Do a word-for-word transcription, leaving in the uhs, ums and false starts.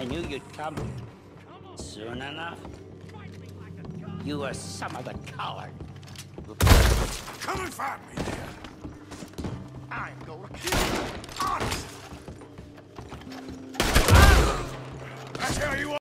I knew you'd come. Soon enough. You are some of a coward. Come and find me there. I'm gonna kill you.